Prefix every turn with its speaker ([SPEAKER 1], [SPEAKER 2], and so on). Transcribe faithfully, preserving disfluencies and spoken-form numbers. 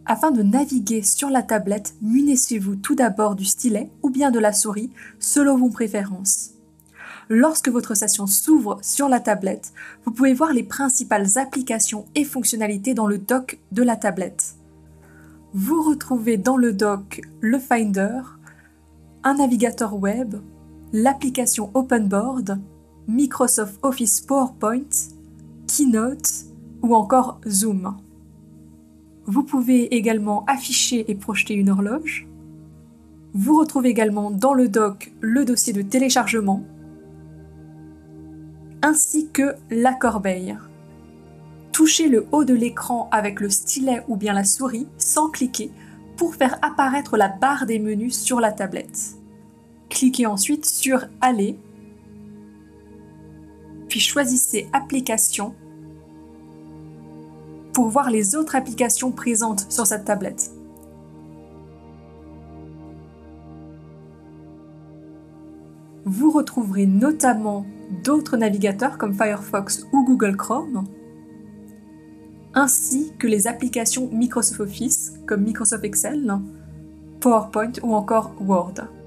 [SPEAKER 1] Afin de naviguer sur la tablette, munissez-vous tout d'abord du stylet ou bien de la souris, selon vos préférences. Lorsque votre session s'ouvre sur la tablette, vous pouvez voir les principales applications et fonctionnalités dans le dock de la tablette. Vous retrouvez dans le dock le Finder, un navigateur web, l'application OpenBoard, Microsoft Office PowerPoint, Keynote ou encore Zoom. Vous pouvez également afficher et projeter une horloge. Vous retrouvez également dans le dock le dossier de téléchargement, ainsi que la corbeille. Touchez le haut de l'écran avec le stylet ou bien la souris sans cliquer pour faire apparaître la barre des menus sur la tablette. Cliquez ensuite sur Aller, puis choisissez Applications pour voir les autres applications présentes sur cette tablette. Vous retrouverez notamment d'autres navigateurs comme Firefox ou Google Chrome, ainsi que les applications Microsoft Office comme Microsoft Excel, PowerPoint ou encore Word.